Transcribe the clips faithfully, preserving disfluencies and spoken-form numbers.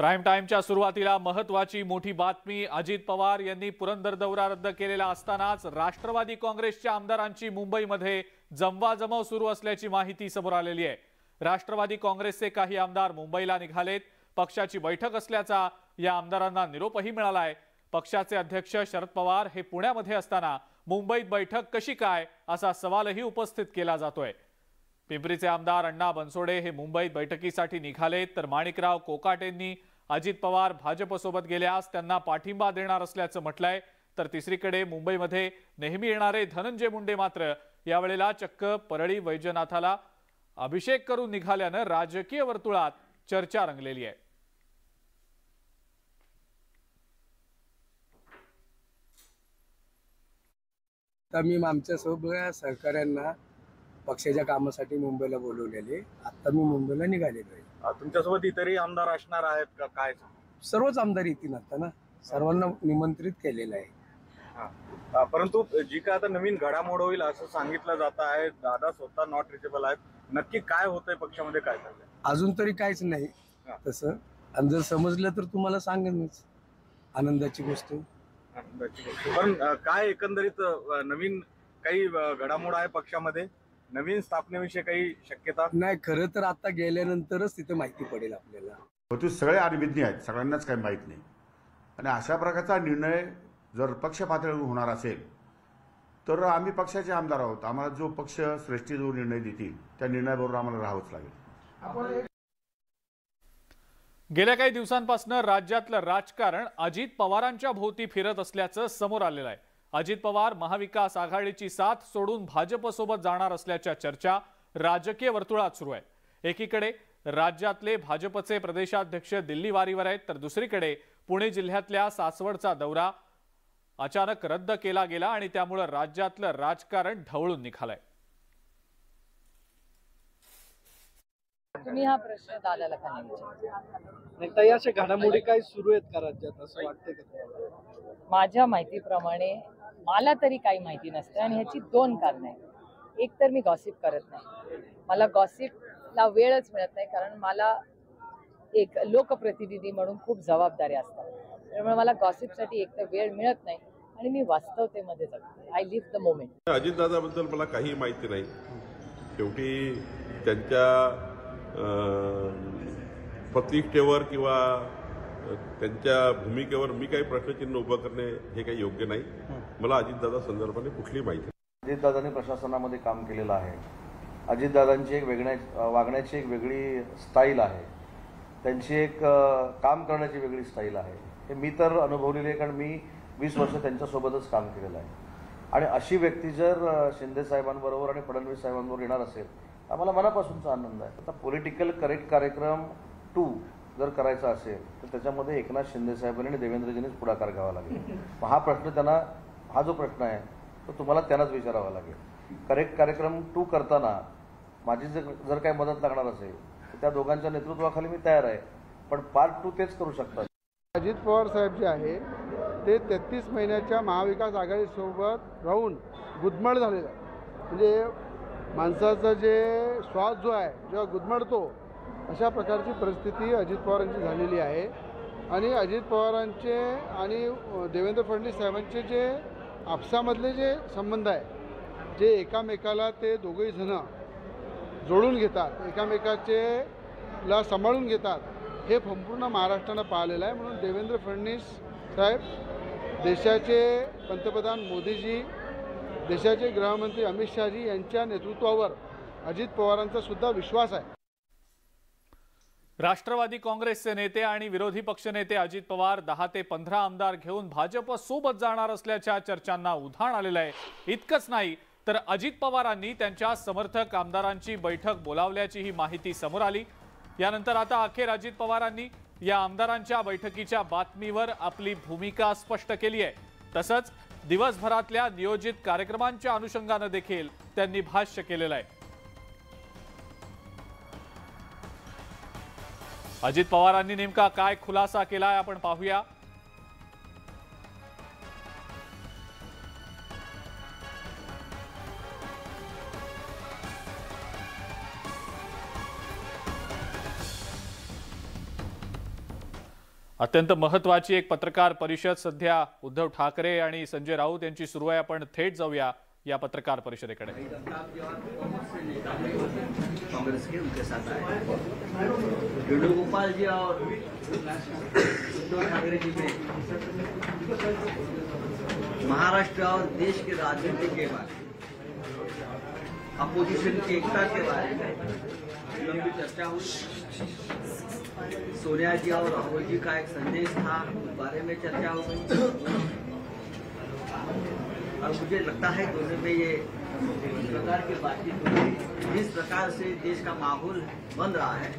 Prime टाइमच्या सुरुवातीला महत्त्वाची मोठी बातमी। अजित पवार यांनी पुरंदर दौरा रद्द केलेला असतानाच राष्ट्रवादी काँग्रेसच्या आमदारांची मुंबईमध्ये जमवाजमव सुरू असल्याची माहिती समोर आलेली आहे। राष्ट्रवादी काँग्रेसचे काही आमदार मुंबईला निघालेत। पक्षाची बैठक असल्याचा या आमदारांना निरोपही मिळालाय। पक्षाचे अध्यक्ष शरद पवार हे पुण्यामध्ये असताना मुंबईत बैठक कशी काय असा सवालही उपस्थित केला जातोय। पिंपरीचे आमदार अण्णा बनसोडे हे मुंबईत बैठकीसाठी निघालेत, तर माणिकराव कोकाटेंनी अजित पवार भाजपसोबत गेल्यास त्यांना पाठिंबा देणार असल्याचं म्हटलंय। तर तिसरीकडे मुंबईमध्ये नेहमी येणारे धनंजय मुंडे मात्र यावेळेला चक्क परळी वैजनाथाला अभिषेक करून निघाल्यानं राजकीय वर्तुळात चर्चा रंगलेली आहे। मी आमच्या सगळ्या सहकाऱ्यांना पक्षाच्या कामासाठी मुंबईला बोलवलेले। आता मी मुंबईला निघालेलो आहे। तुमच्यासोबत इतरही आमदार असणार आहेत का काय? सर्वच आमदार येतील आता ना, सर्वांना निमंत्रित केलेलं आहे। परंतु जी काय आता नवीन घडामोड होईल असं सांगितलं जात आहे, दादा स्वतः नॉट रिचेबल आहेत, नक्की काय होतंय पक्षामध्ये, काय चाललंय? अजून तरी काहीच नाही तसं, आणि जर समजलं तर तुम्हाला सांगेन मीच। आनंदाची गोष्ट आनंदाची गोष्ट पण काय एकंदरीत नवीन काही घडामोड आहे पक्षामध्ये, नवीन स्थापनेविषयी काही शक्यता नाही? खरं तर आता गेल्यानंतरच तिथे माहिती पडेल आपल्याला। होते सगळे अनभिज्ञ आहेत, सगळ्यांनाच काही माहीत नाही। आणि अशा प्रकारचा निर्णय जर पक्ष पातळीवर होणार असेल तर आम्ही पक्षाचे आमदार आहोत। आम्हाला जो पक्ष श्रेष्ठी जो निर्णय देतील त्या निर्णयाबरोबर आम्हाला राहावंच लागेल। गेल्या काही दिवसांपासून राज्यातलं राजकारण अजित पवारांच्या भोवती फिरत असल्याचं समोर आलेलं आहे। अजित पवार महाविकास आघाडीची साथ सोडून भाजपसोबत जाणार असल्याच्या चर्चा राजकीय वर्तुळात सुरू आहे। एकीकडे राज्यातले भाजपचे प्रदेशाध्यक्ष दिल्ली वारीवर आहेत, तर दुसरीकडे पुणे जिल्ह्यातल्या सासवडचा दौरा अचानक रद्द केला गेला आणि त्यामुळे राज्यातलं राजकारण ढवळून निघालंय। तुम्ही हा प्रश्न दादाला का नाही विचारला? ताई, अशा घडामोडी काय सुरू आहेत का राज्यात असं वाटतंय का? माझ्या माहितीप्रमाणे मला तरी काही माहिती नसते, आणि ह्याची दोन कारणं आहेत। एक तर मी गॉसिप करत नाही, मला गॉसिपला वेळच मिळत नाही, कारण मला एक लोकप्रतिनिधी म्हणून खूप जबाबदारी असतात। त्यामुळे मला गॉसिपसाठी एक तर वेळ मिळत नाही, आणि मी वास्तवतेमध्ये जगते। I live the moment. अजितदादाबद्दल मला काही माहिती नाही। शेवटी त्यांच्या प्रतिष्ठेवर किंवा त्यांच्या भूमिकेवर मी काही प्रश्नचिन्ह उभं करणे हे काही योग्य नाही। मला अजितदादा संदर्भाने कुठली माहिती नाही। अजितदादांनी प्रशासनामध्ये काम केलेलं आहे। अजितदादांची एक वेगळ्या वागण्याची एक वेगळी स्टाईल आहे, त्यांची एक काम करण्याची वेगळी स्टाईल आहे। हे मी तर अनुभवलेली आहे, कारण मी वीस वर्ष त्यांच्यासोबतच काम केलेलं आहे। आणि अशी व्यक्ती जर शिंदे साहेबांबरोबर आणि फडणवीस साहेबांबरोबर येणार असेल, आम्हाला मनापासूनचा आनंद आहे। आता पॉलिटिकल करेक्ट कार्यक्रम टू जर करायचा असेल तर त्याच्यामध्ये एकनाथ शिंदे साहेबांनी आणि देवेंद्रजींनीच पुढाकार घ्यावा लागेल। हा प्रश्न त्यांना, हा जो प्रश्न आहे तो तुम्हाला त्यांनाच विचारावा लागेल। करेक्ट कार्यक्रम टू करताना माझी जर जर काही मदत लागणार असेल तर त्या दोघांच्या नेतृत्वाखाली मी तयार आहे, पण पार्ट टू तेच करू शकतात। अजित पवार साहेब जे आहे ते तेहतीस महिन्याच्या महाविकास आघाडीसोबत राहून गुदमड झालेलं आहे। म्हणजे माणसाचा जे श्वास जो आहे जेव्हा गुदमडतो अशा प्रकारची परिस्थिती अजित पवारांची झालेली आहे। आणि अजित पवारांचे आणि देवेंद्र फडणवीस साहेबांचे जे आपसामधले जे संबंध आहे, जे एकामेकाला ते दोघेही जण जोडून घेतात, एकामेकाचे ला सांभाळून घेतात, हे संपूर्ण महाराष्ट्रानं पाहिलेलं आहे। म्हणून देवेंद्र फडणवीस साहेब, देशाचे पंतप्रधान मोदीजी, देशाचे गृहमंत्री अमित शहाजी यांच्या नेतृत्वावर अजित पवारांचा सुद्धा विश्वास आहे। राष्ट्रवादी काँग्रेसचे नेते आणि विरोधी पक्षनेते अजित पवार दहा ते पंधरा आमदार घेऊन भाजप सोबत जाणार असल्याच्या चर्चांना उधाण आलेलं आहे। इतकंच नाही तर अजित पवारांनी त्यांच्या समर्थक आमदारांची बैठक बोलावल्याची ही माहिती समोर आली। यानंतर आता अखेर अजित पवारांनी या आमदारांच्या बैठकीच्या बातमीवर आपली भूमिका स्पष्ट केली आहे। तसंच दिवसभरातल्या नियोजित कार्यक्रमांच्या अनुषंगाने देखील त्यांनी भाष्य केलेलं आहे। अजित पवारांनी नेमका काय खुलासा केलाय आपण पाहूया। अत्यंत महत्वाची एक पत्रकार परिषद सध्या उद्धव ठाकरे आणि संजय राऊत यांची सुरू आहे. आपण थेट जाऊया या पत्रकार परिषदेकडे. कांग्रेस के उनके साथ आए वेणुगोपाल जी और उद्धव ठाकरे जी में महाराष्ट्र और देश की राजनीति के बारे में, अपोजिशन की एकता के बारे में लंबी चर्चा हुई. सोनिया जी और राहुल जी का एक संदेश था, उस बारे में चर्चा हो गई. और मुझे लगता है दोनों में ये इस प्रकार की बातचीत हुई. जिस प्रकार से देश का माहौल बन रहा है,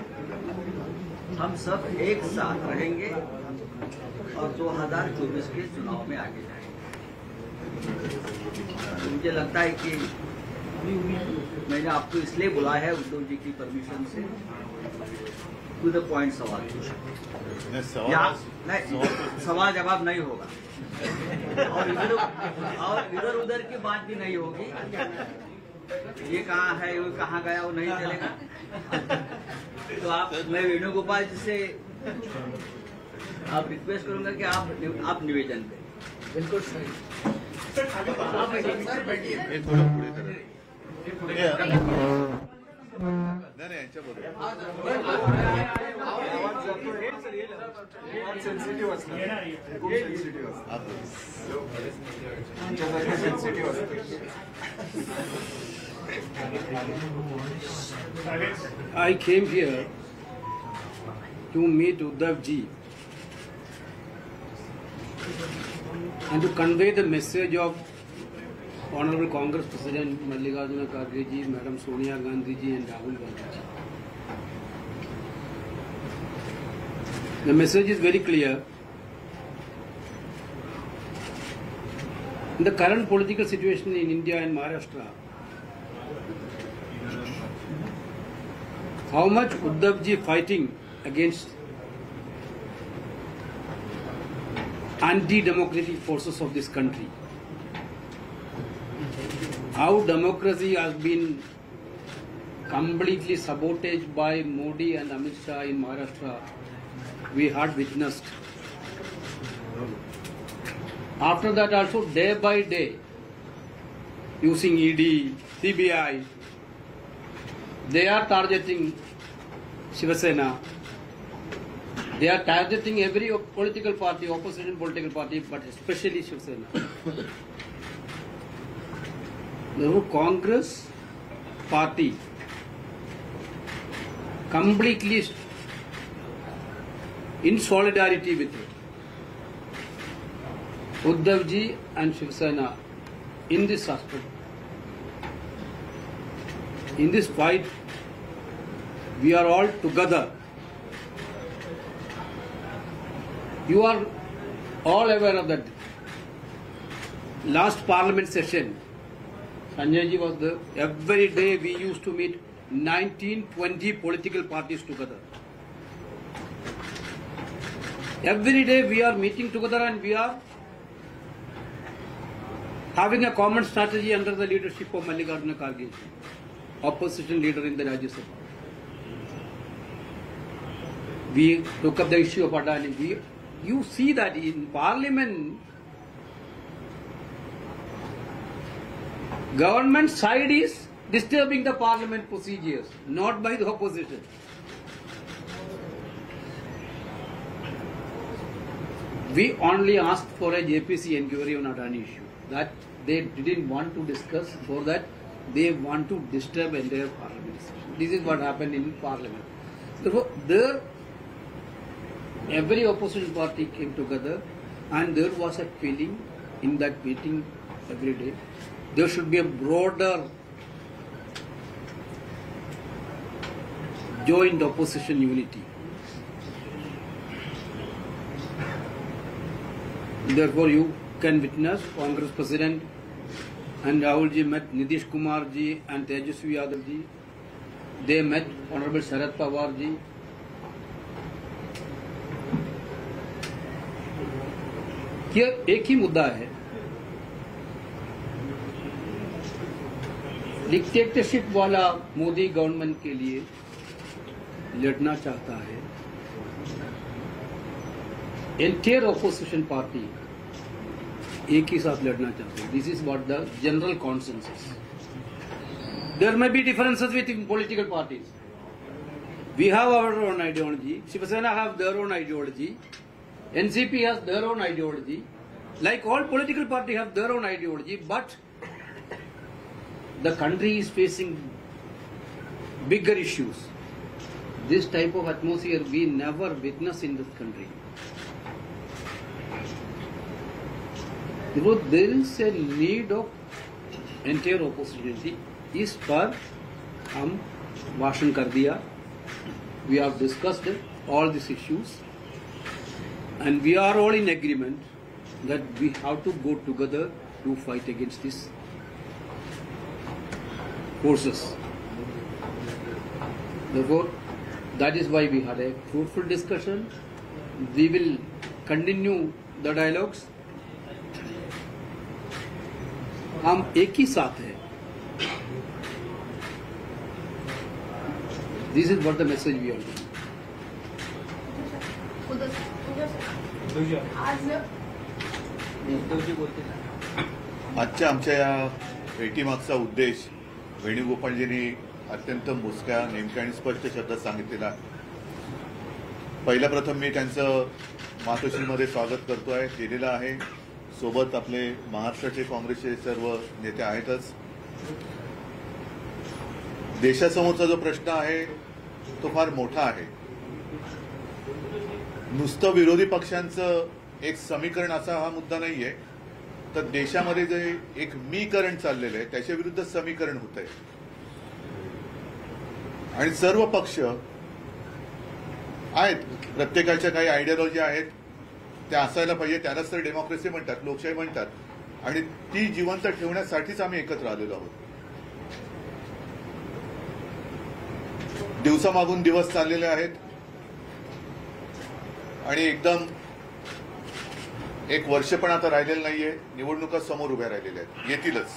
हम सब एक साथ रहेंगे और दो हज़ार चौबीस के चुनाव में आगे जाएंगे. मुझे लगता है कि मैंने आपको इसलिए बुलाया है उद्धव जी की परमिशन से, टू द पॉइंट सवाल पूछा. नहीं, सवाल जवाब नहीं होगा और इधर और इधर उधर की बात भी नहीं होगी. ये कहाँ है, वो कहाँ गया, वो नहीं चलेगा. तो आप, मैं वेणुगोपाल जी से आप रिक्वेस्ट करूंगा कि आप आप निवेदन करें. बिल्कुल सही. I came here to meet Uddhav ji and to convey the message of Honorable Congress President Mallikarjuna Kharge ji, Madam Sonia Gandhi ji and Rahul Gandhi ji. The message is very clear. In the current political situation in India and Maharashtra, how much Uddhav ji fighting against anti-democratic forces of this country. How democracy has been completely sabotaged by Modi and Amit Shah in Maharashtra, we had witnessed. After that also, day by day, using E D, C B I, they are targeting Shiva Sena. They are targeting every political party, opposition political party, but especially Shiva Sena. The Congress party completely in solidarity with Uddhav ji and Shiva Sena in this aspect. In this fight, we are all together. You are all aware of that. Last parliament session, Sanjay ji was there. Every day we used to meet nineteen, twenty political parties together. Every day we are meeting together and we are having a common strategy under the leadership of Mallikarjuna Kharge, opposition leader in the Rajya Sabha. We took up the issue of Adani. We, you see that in Parliament, government side is disturbing the Parliament procedures, not by the opposition. We only asked for a J P C inquiry on Adani issue. That they didn't want to discuss. For that, they want to disturb entire Parliament session. This is what happened in Parliament. Therefore, there every opposition party came together, and there was a feeling in that meeting every day. There should be a broader joint opposition unity. Therefore, you can witness Congress President and Rahul ji met Nitish Kumar ji and Tejasvi Yadav ji. They met Honorable Sharad Pawar ji. ये एक ही मुद्दा है, dictatorship वाला Modi government के लिए लड़ना चाहता है. entire opposition party एक ही साथ लड़ना चाहते हैं. This is what the general consensus. There may be differences within political parties. We have our own ideology. Shiv Sena have their own ideology. N C P has their own ideology. Like all political parties have their own ideology, but the country is facing bigger issues. This type of atmosphere we never witnessed in this country. Because there is a need of entire opposition. इस पर हम भाषण कर दिया. We have discussed all these issues and we are all in agreement that we have to go together to fight against these forces. Therefore, that is why we had a fruitful discussion. We will continue the dialogues. हम एक ही साथ हैं. This is what the message we are doing. आजच्या आमच्या या भेटीमागचा उद्देश वेणुगोपालजींनी अत्यंत मोजक्या नेमक्या आणि स्पष्ट शब्दात सांगितलेला आहे. पहिल्या प्रथम मी त्यांचं मातोश्रीमध्ये स्वागत करतो आहे, केलेलं आहे. सोबत आपले महाराष्ट्राचे काँग्रेसचे सर्व नेते आहेतच. देशासमोरचा जो प्रश्न आहे तो फार मोठा आहे. नुसतं विरोधी पक्षांचं एक समीकरण असा हा मुद्दा नाहीये, तर देशामध्ये जे एक मीकरण चाललेलं आहे त्याच्या विरुद्ध समीकरण होत आहे. आणि सर्व पक्ष आहेत, प्रत्येकाच्या काही आयडियोलॉजी आहेत, त्या असायला पाहिजे. त्यालाच तर डेमोक्रेसी म्हणतात, लोकशाही म्हणतात. आणि ती जिवंत ठेवण्यासाठीच आम्ही एकत्र आलेलो आहोत. दिवसामागून दिवस चाललेले आहेत आणि एकदम एक वर्ष पण आता राहिलेलं नाहीये. निवडणुका समोर उभ्या राहिलेल्या आहेत, येतीलच.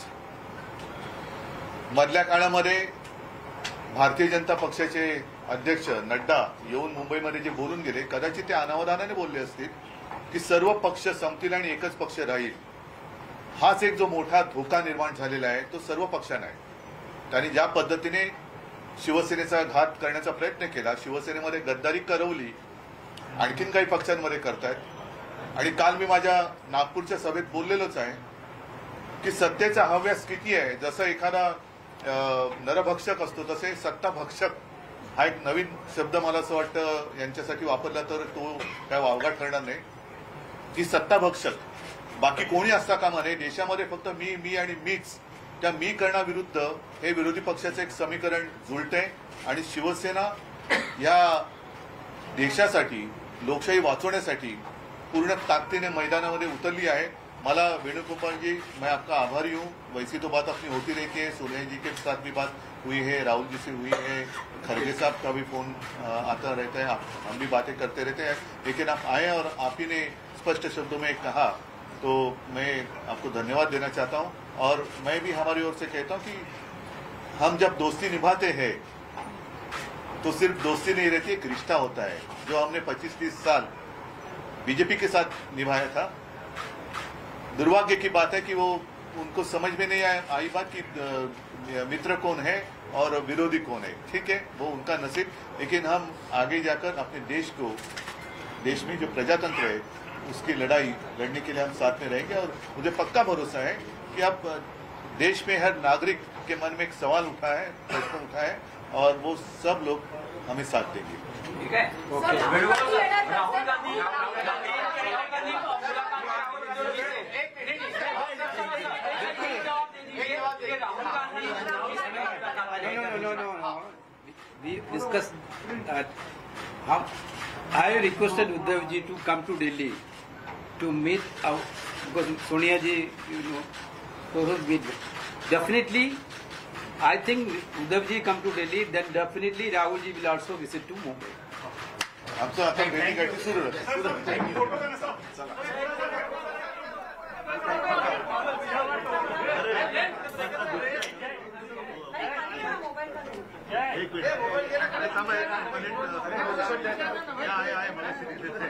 मधल्या काळामध्ये भारतीय जनता पक्षाचे अध्यक्ष नड्डा येऊन मुंबईमध्ये जे बोलून गेले, कदाचित ते अनावधानाने बोलले असतील की सर्व पक्ष संपतील आणि एकच पक्ष राहील. हाच एक जो मोठा धोका निर्माण झालेला आहे तो सर्व पक्षांना आहे. त्यांनी ज्या पद्धतीने शिवसेनेचा घात करण्याचा प्रयत्न केला, शिवसेनेमध्ये गद्दारी करवली, आणखीन काही पक्षांमध्ये करतायत. आणि काल मी माझ्या नागपूरच्या सभेत बोललेलोच आहे की सत्तेचा हव्यास किती आहे. जसं एखादा नरभक्षक असतो तसे सत्ताभक्षक हा एक नवीन शब्द मला असं वाटतं यांच्यासाठी वापरला तर तो काय वावगा ठरणार नाही. की सत्ताभक्षक बाकी कोणी असता कामा नये. देशामध्ये फक्त मी मी आणि मीच, त्या मी करण्याविरुद्ध हे विरोधी पक्षाचं एक समीकरण जुळतंय. आणि शिवसेना या देशासाठी, लोकशाही वाचवण्यासाठी पूर्ण ताकदीने मैदानामध्ये उतरली आहे. मला वेणुगोपाल जी, मैं आपका आभारी हूँ. वैसी तो बात अपनी होती रहती है, सोनिया जी के साथ भी बात हुई है, राहुल जी से हुई है, खड़गे साहब का भी फोन आता रहता है, हम भी बातें करते रहते हैं. लेकिन आप आए और आप ही ने स्पष्ट शब्दों में कहा, तो मैं आपको धन्यवाद देना चाहता हूँ. और मैं भी हमारी ओर से कहता हूँ कि हम जब दोस्ती निभाते हैं तो सिर्फ दोस्ती नहीं रहती, एक रिश्ता होता है जो हमने पच्चीस तीस साल बीजेपी के साथ निभाया था. दुर्भाग्य की बात है कि वो उनको समझ में नहीं आई बात कि मित्र कौन है और विरोधी कौन है. ठीक है, वो उनका नसीब. लेकिन हम आगे जाकर अपने देश को, देश में जो प्रजातंत्र है उसकी लड़ाई लड़ने के लिए हम साथ में रहेंगे. और मुझे पक्का भरोसा है कि अब देश में हर नागरिक के मन में एक सवाल उठा है, प्रश्न उठा है, और वो सब लोग हमें साथ देंगे. ठीक है. Rahul Gandhi No, no, no, no, no. We discussed that. How I requested Uddhav ji to come to Delhi to meet our, because Sonia ji, you know, so meet. Definitely, I think Uddhav ji come to Delhi, then definitely Rahul ji will also visit to Mumbai. आमचं आता भेटीगाठी सुरू आहे. एक minute अरे थांबा, एक minute. या, आहे, आहे, मला स्थिती देते.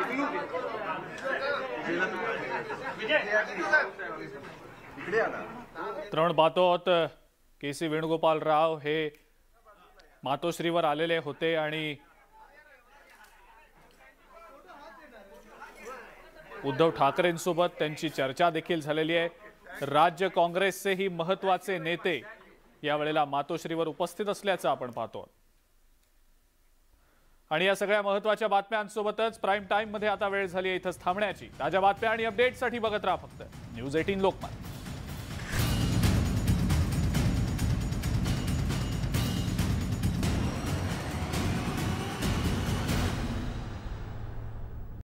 इकडे आला. त्रण पाहतोत के सी वेणुगोपाल राव हे मातोश्रीवर आलेले होते आणि उद्धव ठाकरेंसोबत त्यांची चर्चा देखील झालेली आहे. राज्य काँग्रेसचेही महत्वाचे नेते यावेळेला मातोश्रीवर उपस्थित असल्याचं आपण पाहतो. आणि या सगळ्या महत्वाच्या बातम्यांसोबतच प्राईम टाइम मध्ये आता वेळ झाली आहे इथंच थांबण्याची. ताज्या बातम्या आणि अपडेटसाठी बघत राहा फक्त न्यूज अठरा लोकमत.